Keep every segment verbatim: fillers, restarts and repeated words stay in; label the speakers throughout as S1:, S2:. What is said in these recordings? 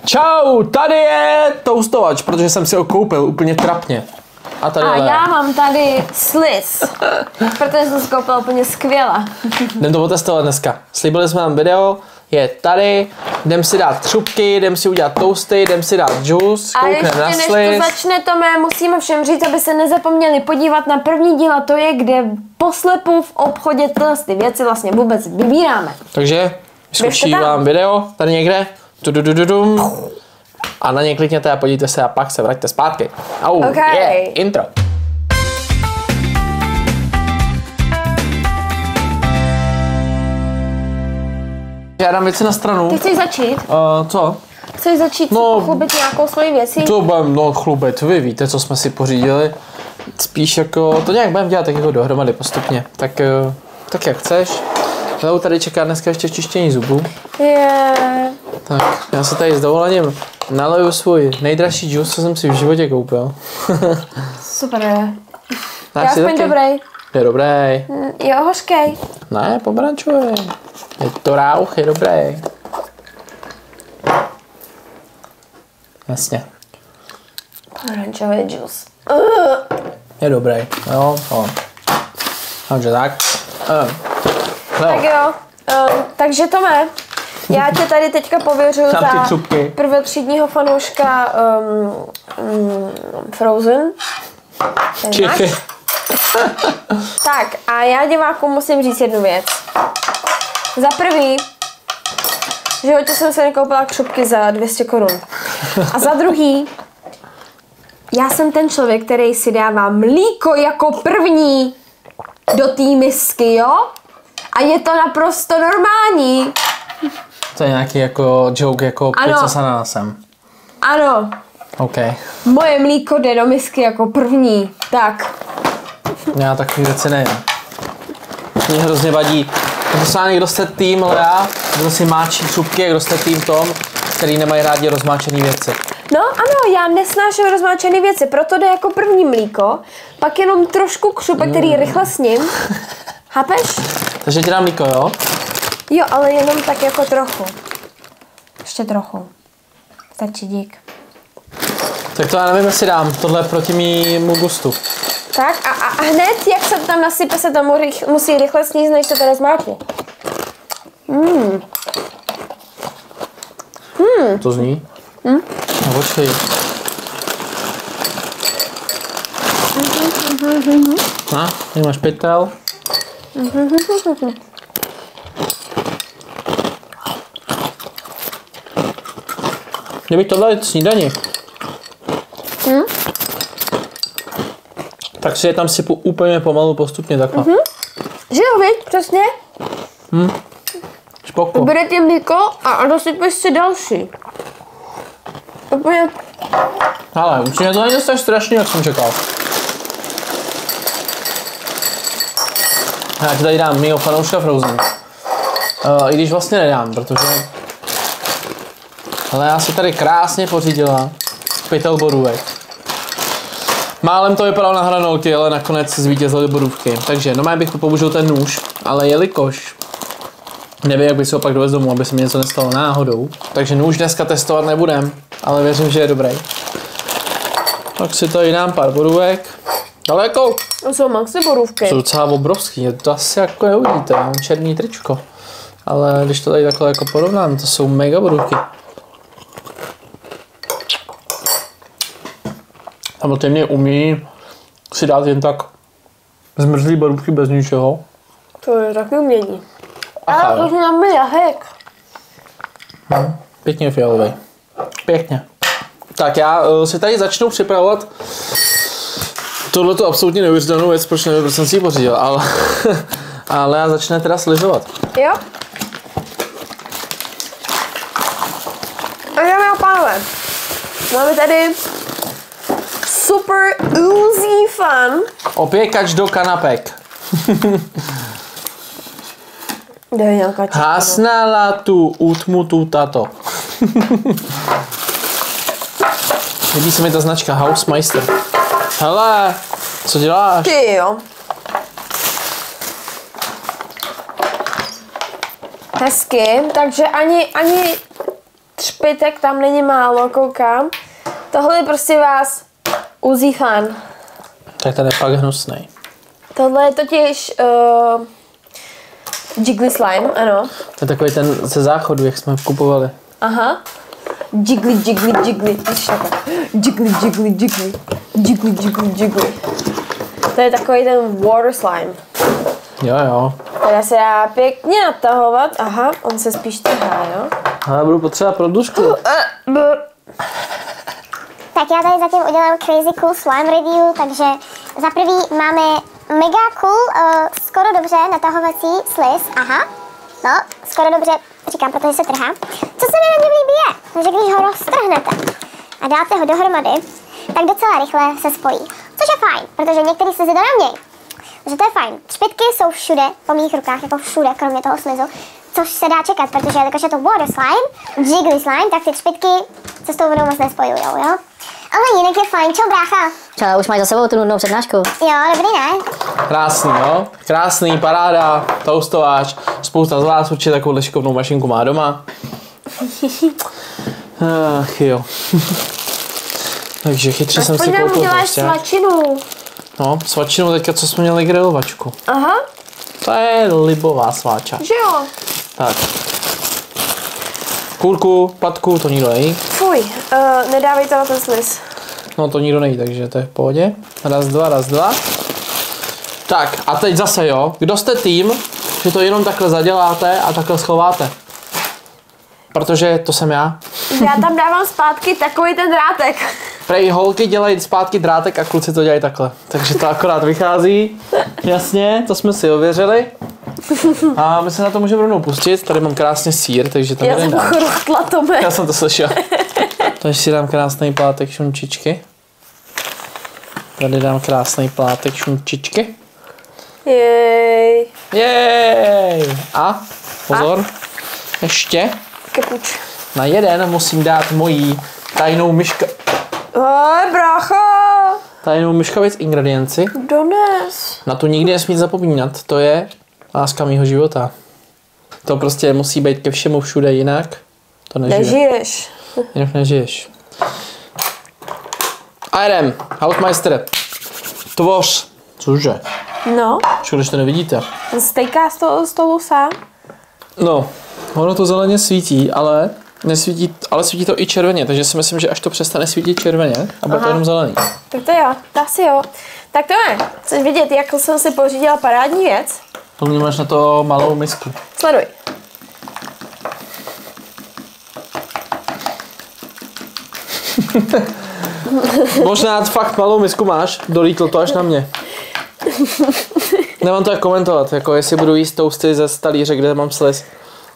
S1: Čau, tady je toustovač, protože jsem si ho koupil úplně trapně. A tady
S2: A
S1: je
S2: já mám tady sliz, protože jsem si koupila úplně skvěle.
S1: Jdem to otestovat dneska. Slíbili jsme vám video, je tady, jdem si dát třupky, jdem si udělat toasty, jdem si dát juice,
S2: A
S1: koukneme na
S2: ještě
S1: sliz.
S2: než to začne, Tome, musíme všem říct, aby se nezapomněli podívat na první díl, a to je, kde poslepu v obchodě tyhle ty věci vlastně vůbec vybíráme.
S1: Takže skočí vám video tady někde. Tududududum. A na něj klikněte a podívejte se a pak se vraťte zpátky. Au,
S2: Okay.
S1: yeah, intro. Já dám věci na stranu.
S2: Ty chceš začít?
S1: Uh, co?
S2: Chceš začít
S1: No,
S2: pochlubit nějakou svoji věcí?
S1: To budeme no, chlubit, vy víte, co jsme si pořídili. Spíš jako, to nějak budeme dělat tak jako dohromady postupně. Tak, uh, tak jak chceš. Leo tady čeká dneska ještě čištění zubů.
S2: Je.
S1: Tak, já se tady s dovolením naleju svůj nejdražší džus, co jsem si v životě koupil.
S2: Super je.
S1: Dáš
S2: Je
S1: si
S2: aspoň
S1: taky?
S2: dobrý.
S1: Je dobrý.
S2: Jo, hořkej.
S1: Ne, pomaračuje. Je to rauch, je dobrý. Jasně.
S2: Oranžový džus.
S1: Je dobrý. Jo, jo. Takže tak. Um. Leo.
S2: Tak jo. Um, takže Tome, já tě tady teďka pověřuju
S1: Tam ty
S2: za
S1: třupky.
S2: prvotřídního fanouška um, um, Frozen. Ten
S1: Čichy.
S2: máš? Tak a já divákům musím říct jednu věc. Za prvý, v životě jsem se nekoupila křupky za dvě stě korun. A za druhý, já jsem ten člověk, který si dává mlíko jako první do té misky, jo? A je to naprosto normální.
S1: To je nějaký jako joke, jako
S2: Ano.
S1: pizza s ananasem.
S2: Ano,
S1: OK.
S2: moje mlíko jde do misky jako první. Tak.
S1: Já takový věci nejím. Mě hrozně vadí. To se někdo jste tým Lea, kdo si máčí třupky, a kdo jste tým Tom, který nemají rádi rozmáčený věci.
S2: No ano, já nesnáším rozmáčené věci, proto jde jako první mlíko, pak jenom trošku křupek, který rychle sním. Chápeš?
S1: Takže ti dám mlíko, jo?
S2: Jo, ale jenom tak jako trochu. Ještě trochu. Stačí, dík.
S1: Tak to já nevím, jestli dám. Tohle je proti mému gustu.
S2: Tak a, a, a hned, jak se to tam nasype, se tomu rych, musí rychle sníst, než se to rozmáčne. Mm.
S1: Hmm. To zní? Hmm? No počkej. Na, tady máš pytel. Kdybych to dal snídani,
S2: Hmm?
S1: tak si je tam sypu úplně pomalu postupně takhle.
S2: Mm-hmm. Že jo, viď? Přesně.
S1: Špoko.
S2: Berete mlíko a dosypeš si další. Úplně.
S1: Ale určitě to není tak strašný, jak jsem čekal. Já ti tady dám mýho fanouška Frozen. Uh, I když vlastně nedám, protože... Ale já si tady krásně pořídila pytel borůvek. Málem to vypadalo na hranolky, ale nakonec zvítězily borůvky. Takže no bych použil ten nůž, ale jelikož nevím, jak bych si ho pak dovez domů, aby se mi něco nestalo náhodou. Takže nůž dneska testovat nebudem, ale věřím, že je dobrý. Tak si tady dám pár borůvek. Daleko.
S2: To jsou maxi borůvky.
S1: Jsou docela obrovský, to asi jako neuvidíte, mám černý tričko. Ale když to tady takhle jako porovnám, to jsou mega borůvky. Samozřejmě umí si dát jen tak zmrzlý borůvky bez ničeho.
S2: To je taky umění.
S1: Aha,
S2: Ale to znamená jahek.
S1: Hm, pěkně fialový. Pěkně. Tak já uh, si tady začnu připravovat tohle to absolutně neuvěřitelnou věc, proč nevím, proč jsem si ji pořídil, ale, ale já začne teda sližovat.
S2: Jo? A dámy a pánové, máme tady super oozy fun.
S1: Opěkač do kanapek.
S2: Kde je nějaká čekana?
S1: Hasnala tu utmutu tato. Líbí se mi ta značka Hausmeister. Hele, co děláš?
S2: Ty jo. hezky, takže ani, ani třp, špitek tam není málo, koukám. Tohle je prostě vás Uzi fan.
S1: Tak ten je fakt hnusnej.
S2: Tohle je totiž uh, Jiggly slime, ano.
S1: To je takový ten ze záchodu, jak jsme kupovali.
S2: Aha. Jiggly, jiggly, jiggly. Jiggly, jiggly, jiggly. Jiggly, jiggly, jiggly. To je takový ten water slime.
S1: Jo, jo.
S2: Teda se dá pěkně natahovat. Aha, on se spíš tahá, jo?
S1: Ale budu potřebovat prodlužku.
S3: Tak já tady zatím udělám crazy cool slime review, takže za prvý máme mega cool, uh, skoro dobře natahovací sliz, aha, no, skoro dobře, říkám, protože se trhá. Co se mi na něm líbí je, že když ho roztrhnete a dáte ho dohromady, tak docela rychle se spojí, což je fajn, protože některý slizy jdou na něj. Takže to je fajn. Špitky jsou všude, po mých rukách, jako všude, kromě toho slizu, což se dá čekat, protože jakož je to water slime, jiggly slime, tak ty špitky se s tou vodou moc nespojujou, jo? Ale jinak je fajn, čau brácha.
S4: Čau, už máš za sebou tu nudnou přednášku.
S3: Jo, dobrý, ne?
S1: Krásný, jo? Krásný, paráda, toustováč. Spousta z vás určitě takovou šikovnou mašinku má doma. Ach jo. Takže chytře jsem si koupil
S2: uděláš svačinu.
S1: No, svačinu teďka, co jsme měli grilovačku.
S2: Aha.
S1: To je libová sváča.
S2: Že jo?
S1: Tak. Kůrku, patku, to nikdo nejí.
S2: Fuj, uh, nedávej to na ten sliz.
S1: No to nikdo nejí, takže to je v pohodě. Raz, dva, raz, dva. Tak a teď zase jo, kdo jste tým, že to jenom takhle zaděláte a takhle schováte. Protože to jsem já.
S2: Já tam dávám zpátky takový ten drátek.
S1: Prej holky dělají zpátky drátek a kluci to dělají takhle. Takže to akorát vychází. Jasně, to jsme si ověřili. A my se na to můžeme rovnou pustit. Tady mám krásně sýr, takže tam
S2: Já
S1: jeden
S2: jsem
S1: dám.
S2: chruchtla tome.
S1: Já jsem to slyšel. Takže si dám krásný plátek šunčičky. Tady dám krásný plátek šunčičky.
S2: Jej.
S1: Jej! A pozor, a? ještě
S2: Kepuč.
S1: na jeden musím dát mojí tajnou myška...
S2: Hej, brácha.
S1: Tajnou myškavic ingredienci.
S2: Dones.
S1: Na to nikdy nesmít zapomínat, to je láska mýho života. To prostě musí být ke všemu všude, jinak to nežije.
S2: Nežiješ.
S1: Jinak nežiješ. A jdem, Hausmeister. Tvoř. Cože?
S2: No,
S1: Když to nevidíte.
S2: stejká z toho stolu sám.
S1: No, ono to zeleně svítí, ale nesvítí, ale svítí to i červeně, takže si myslím, že až to přestane svítit červeně a bude to jenom zelený.
S2: Tak to jo, to asi jo. Tak to je. Chceš vidět, jak jsem si pořídila parádní věc?
S1: To mě máš na to malou misku.
S2: Sleduj.
S1: Možná fakt malou misku máš, dolítl to až na mě. Nemám to jak komentovat, jako jestli budu jíst toasty ze talíře, kde mám sliz.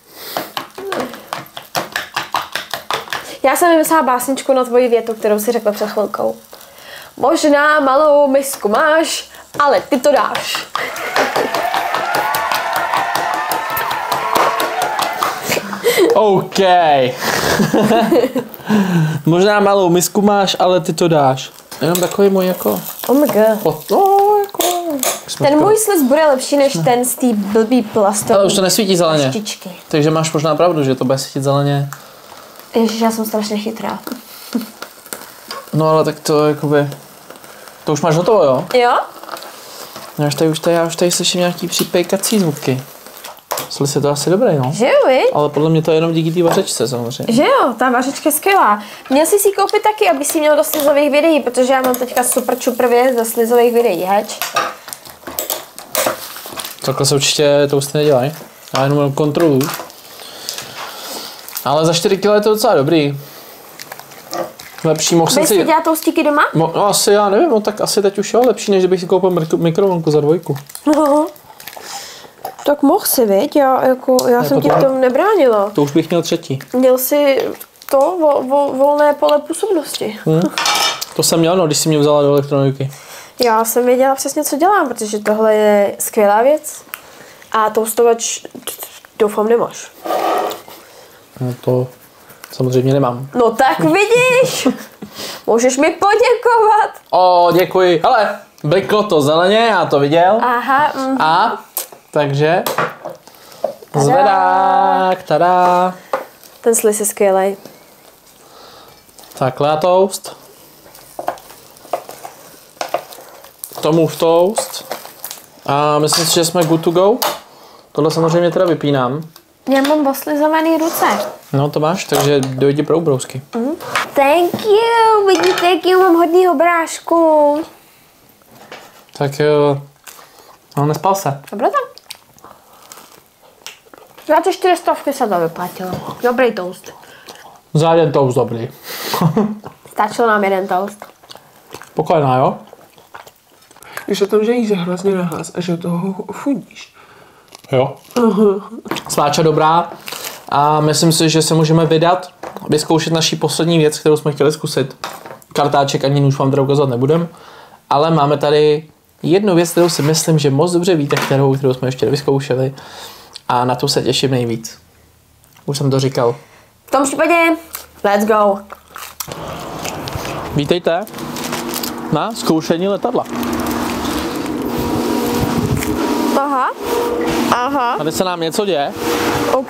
S2: Já jsem vymyslela básničku na tvoji větu, kterou si řekla před chvilkou. Možná malou misku máš, ale ty to dáš.
S1: OK. Možná malou misku máš, ale ty to dáš. Jenom takový můj jako...
S2: Oh my god.
S1: O, no, jako...
S2: Ten můj sliz bude lepší než ten z té blbý plastové.
S1: Ale už to nesvítí zeleně.
S2: Paštičky.
S1: Takže máš možná pravdu, že to bude svítit zeleně.
S2: Ježiš, já jsem strašně chytrá.
S1: No ale tak to jakoby... To už máš hotovo, jo?
S2: Jo?
S1: Já už tady, už tady, já už tady slyším nějaký připejkací zvuky. Sliz je to asi dobrý, no.
S2: Že jo, viď?
S1: Ale podle mě to je jenom díky té vařečce samozřejmě.
S2: Že jo, ta vařečka je skvělá. Měl jsi si ji koupit taky, aby si měl do slizových videí, protože já mám teďka super čupr věc do slizových videí, heč?
S1: Takhle se určitě toasty nedělají. Já jenom kontroluji. Ale za čtyři kila je to docela dobrý. Lepší, mohl jsem
S2: Budeš si
S1: si...
S2: dělat toustíky doma?
S1: Mo, no asi já nevím, no tak asi teď už jo, lepší, než kdybych si koupil mikro, mikrovlnku za dvojku.
S2: No. Tak mohl si, viď? Já, jako, já jsem ti v tom nebránila.
S1: To už bych měl třetí.
S2: Měl jsi to vo, vo, volné pole působnosti.
S1: Hmm. To jsem měl, no, když jsi mě vzala do elektroniky.
S2: Já jsem věděla přesně, co dělám, protože tohle je skvělá věc. A toustovač doufám nemáš.
S1: No to samozřejmě nemám.
S2: No tak vidíš! Můžeš mi poděkovat.
S1: O, děkuji. Hele, bliklo to zeleně, já to viděl.
S2: Aha. Mm.
S1: A, takže... Zvedák, tada.
S2: Ten sliz je skvělej.
S1: Takhle a toast. K tomu v toast. A myslím si, že jsme good to go. Tohle samozřejmě teda vypínám.
S2: Já mám oslizovaný ruce.
S1: No to máš, takže dojdi pro ubrousky.
S2: Mm. Thank you, vidíte, jaký mám hodnýho brášku.
S1: Tak jo. No, nespal se.
S2: Dobře tam. Za ty čtyři stovky se to vyplatilo. Dobrý toast.
S1: Za jeden toast dobrý.
S2: Stačil nám jeden toast.
S1: Spokojená, jo?
S5: Když o tom, že jíš hrozně nahlas a že od toho chudíš.
S1: Jo. Sláča dobrá. A myslím si, že se můžeme vydat, vyzkoušet naší poslední věc, kterou jsme chtěli zkusit. Kartáček ani nůž vám teda ukazovat nebudem. Ale máme tady jednu věc, kterou si myslím, že moc dobře víte, kterou, kterou jsme ještě nevyzkoušeli. A na tu se těším nejvíc. Už jsem to říkal.
S2: V tom případě, let's go.
S1: Vítejte na zkoušení letadla.
S2: Aha. Aha.
S1: Tady se nám něco děje.
S2: OK.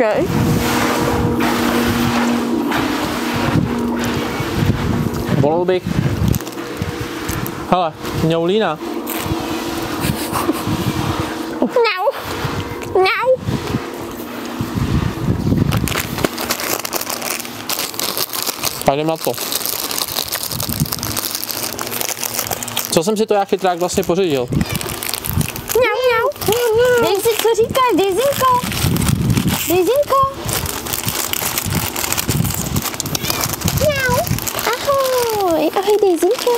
S1: Volil bych. Hele, ňoulína.
S2: Mňau. Mňau.
S1: Jdem na to. Co jsem si to já chytrák vlastně pořídil?
S2: Mňau, mňau. Dej si, co říkáš, Dejzinko. Dejzinko. Mňau. Ahoj, ahoj Dejzinko.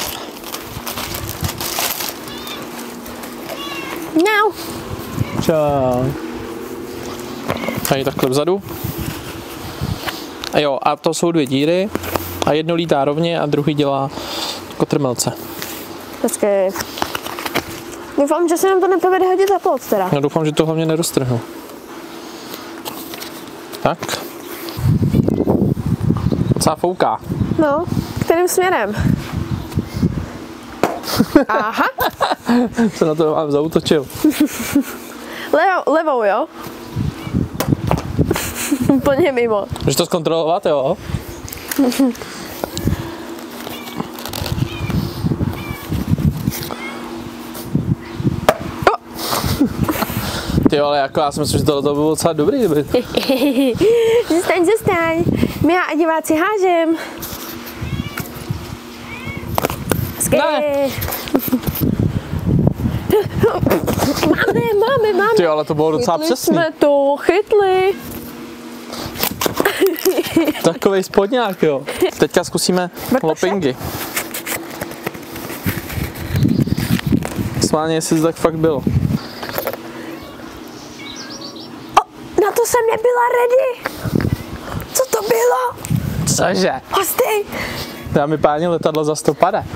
S2: Mňau.
S1: Čau. Tady takhle vzadu. A jo, a to jsou dvě díry. A jedno lítá rovně a druhý dělá kotrmelce.
S2: Hezky. Doufám, že se nám to nepovede hodit za plot teda.
S1: Já doufám, že to hlavně neroztrhnu. Tak. Docela fouká.
S2: No, kterým směrem? Aha.
S1: Se na to mám zautočil.
S2: Levo, levou, jo? Úplně mimo.
S1: Můžeš to zkontrolovat, jo? Ty ale jako já si myslím, že tohle to bylo docela dobrý. Kdyby...
S2: Zůstaň, zůstaň. My a diváci hážem.
S1: Ne.
S2: Máme, máme, máme.
S1: Ty ale to bylo docela
S2: Chytli
S1: přesný.
S2: jsme to, chytli.
S1: Takovej spodňák, jo. Teďka zkusíme
S2: Bartoše?
S1: lopingy. Sválně, jestli to tak fakt bylo.
S2: Na to jsem nebyla ready. Co to bylo?
S1: Cože?
S2: Hosty.
S1: Dámy páni, letadlo za sto padá.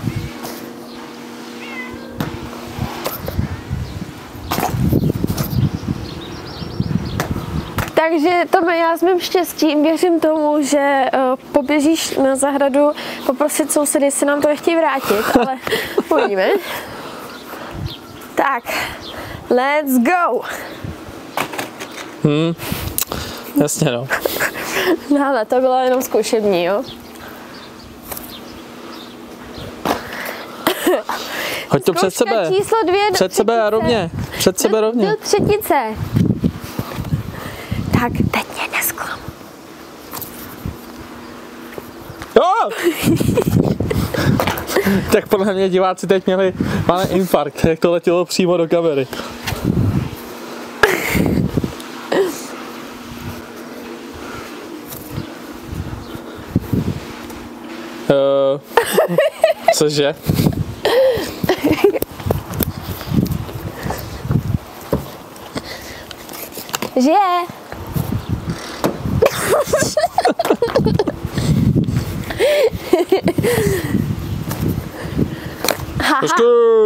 S2: Takže Tome, já s mým štěstím věřím tomu, že uh, poběžíš na zahradu poprosit sousedy, jestli nám to nechtějí vrátit, ale uvidíme. Tak, let's go!
S1: Hmm, jasně no.
S2: No ale to bylo jenom zkušební, jo?
S1: Hoď to před
S2: Zkouška
S1: sebe.
S2: číslo dvě do
S1: Před sebe a rovně. Před sebe
S2: do,
S1: rovně.
S2: do třetice. Tak, teď mě nesklam.
S1: Jo! Tak podle mě diváci teď měli malý infarkt, jak to letělo přímo do kamery. Uh, cože?
S2: Že?
S1: Počkej!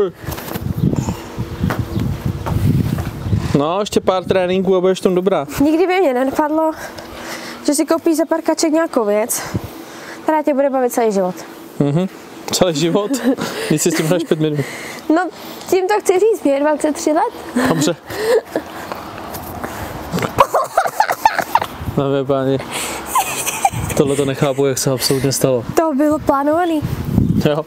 S1: No, ještě pár tréninků a budeš tam dobrá.
S2: Nikdy by mě nenapadlo, že si koupíš za pár kaček nějakou věc, která tě bude bavit celý život.
S1: Mhm. Celý život? Když si s tím hraješ pět minut.
S2: No, tím to chci říct, mě je dvacet tři let.
S1: Dobře. Dámy páni, Tohle to nechápu, jak se absolutně stalo.
S2: To bylo plánovaný.
S1: Jo.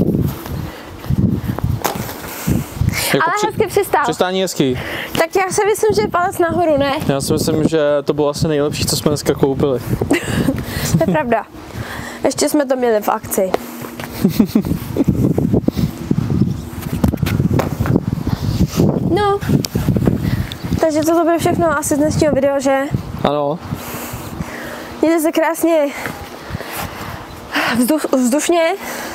S1: Jako
S2: Ale
S1: při,
S2: hezky přistál.
S1: přistání hezký.
S2: Tak já si myslím, že je palec nahoru, ne?
S1: Já si myslím, že to bylo asi nejlepší, co jsme dneska koupili.
S2: To je pravda. Ještě jsme to měli v akci. No, takže toto bude všechno asi z dnešního videa, že?
S1: Ano.
S2: Mějte se krásně vzduš, vzdušně.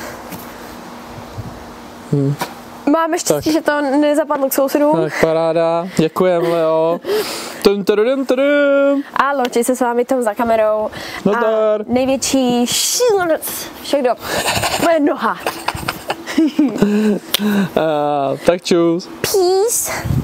S1: Hmm.
S2: Máme štěstí, že to nezapadlo k sousedům.
S1: Tak paráda. Děkujem, Leo. Tum, tudum, tudum.
S2: A loučí se s vámi Tom za kamerou.
S1: Nazdar.
S2: A největší šílenec všech dob. Moje noha.
S1: uh, tak čus.
S2: Peace.